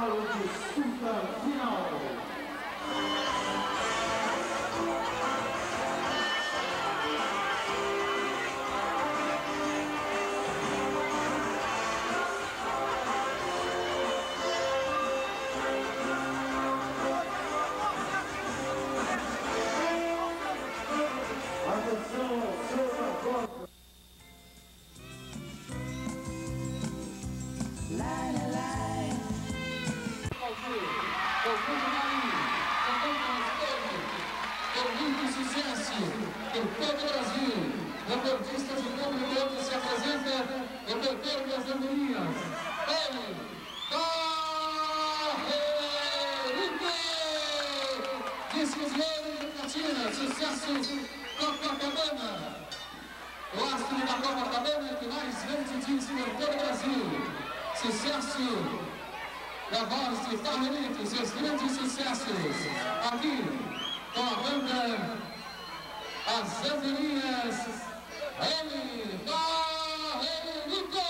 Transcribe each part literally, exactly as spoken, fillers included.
para o disputa final. Com muito sucesso em todo o Brasil, recordista de número todo se apresenta o doutor das Andorinhas, ele, Carreirito! Discos Louros de Platina, sucesso Copacabana. O astro da Copacabana que mais vende disco em todo o Brasil. Sucesso da voz de Carreirito, seus grandes sucessos aqui. Com a banda As Andorinhas, ele, Carreirito!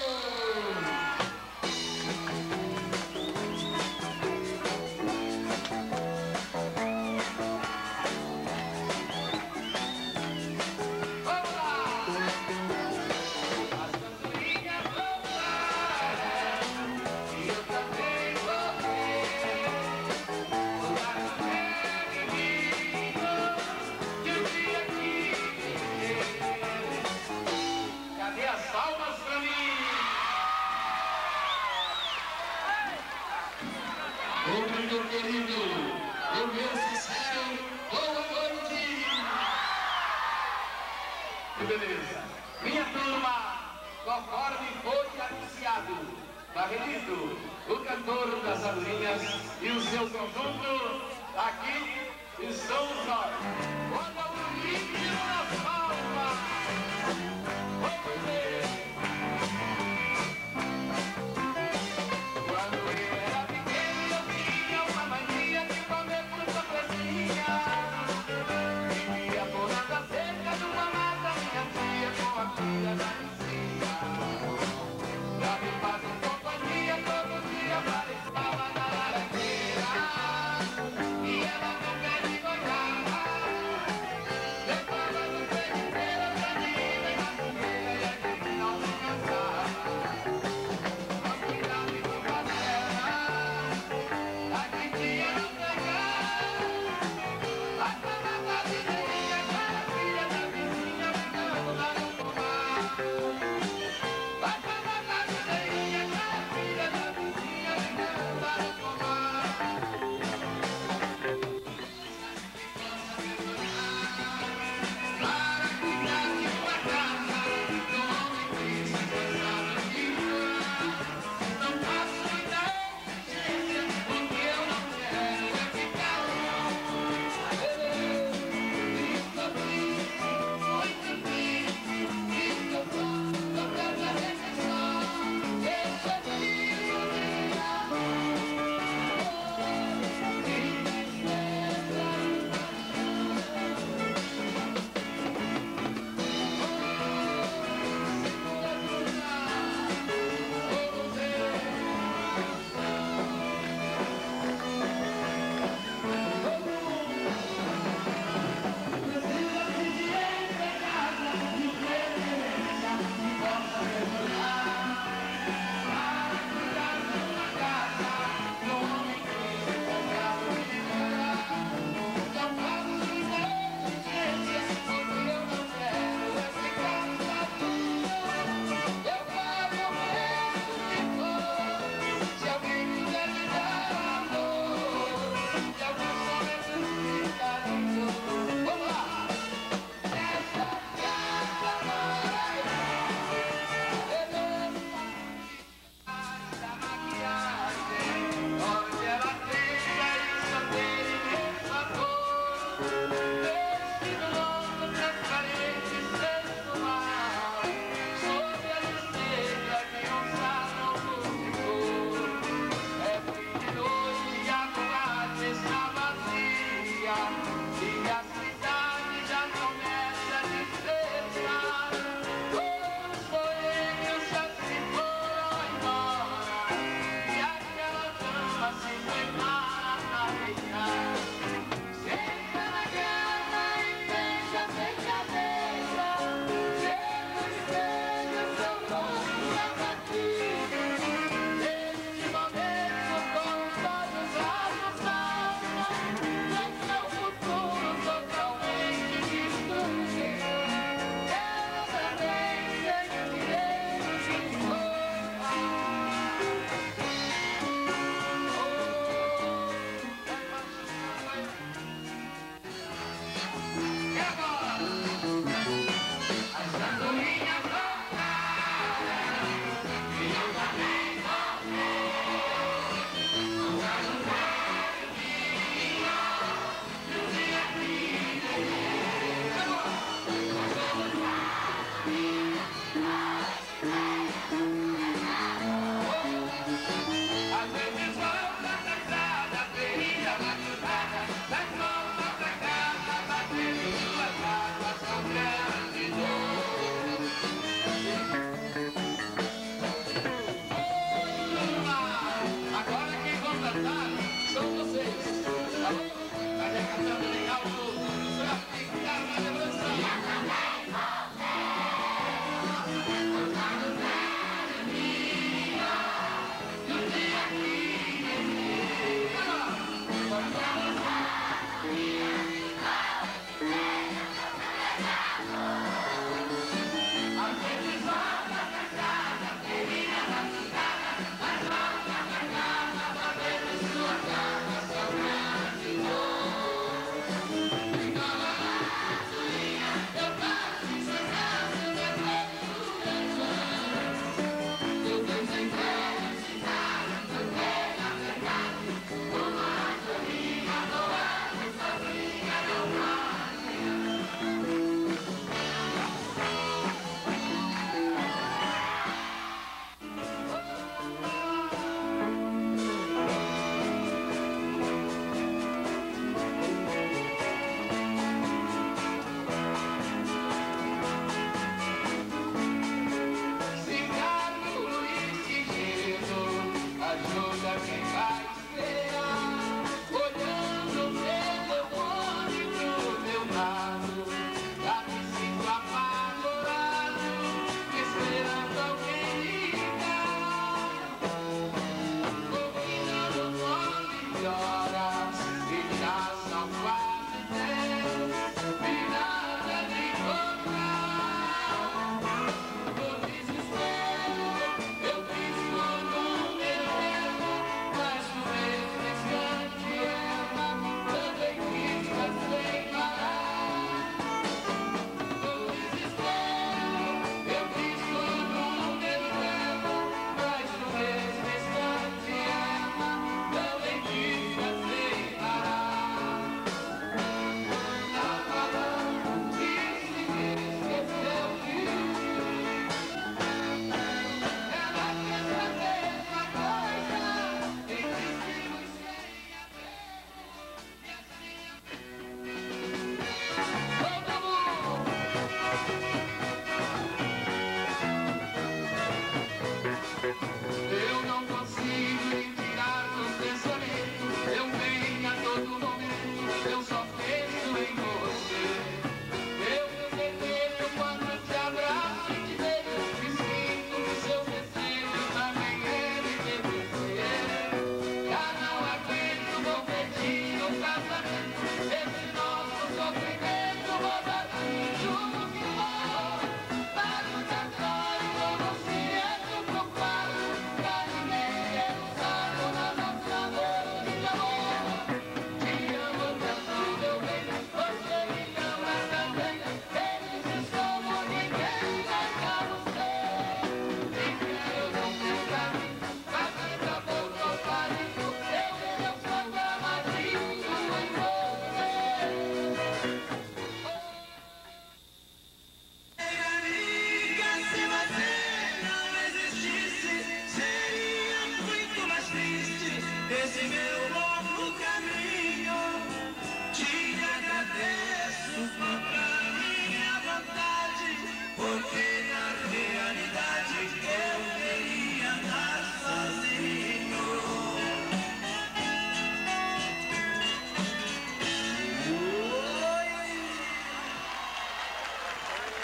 Público querido, o meu sincero, boa noite! Que beleza! Minha turma, conforme foi anunciado, Carreirito, o cantor das Andorinhas e o seu conjunto, aqui estão nós. Olha o ritmo na palma! Vamos ver! E ela não quer me olhar. Depois do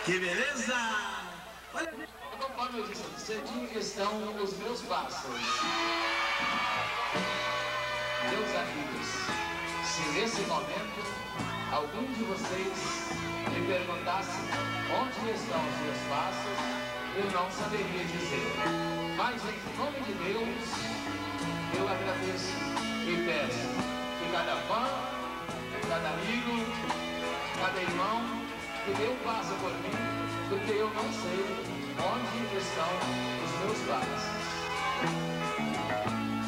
Que beleza! Olha... Conforme eu disse, cedinho estão os meus passos. Meus amigos, se nesse momento algum de vocês me perguntasse onde estão os meus passos, eu não saberia dizer. Mas em nome de Deus, eu agradeço e peço que cada fã, cada amigo, cada irmão que dê um passo por mim, porque eu não sei onde estão os meus passos.